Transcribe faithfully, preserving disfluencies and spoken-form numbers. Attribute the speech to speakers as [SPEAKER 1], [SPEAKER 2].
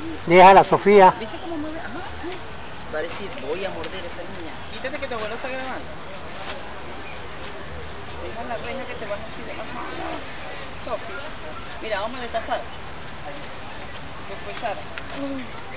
[SPEAKER 1] Déjala, Sofía.
[SPEAKER 2] ¿Viste cómo mueve? Ajá. Va a decir, voy a morder a esa niña. Quítate que tu abuelo está grabando. Deja la reina que te van a decir de las manos. Sofía. Mira, vamos a destazar. Después Sara.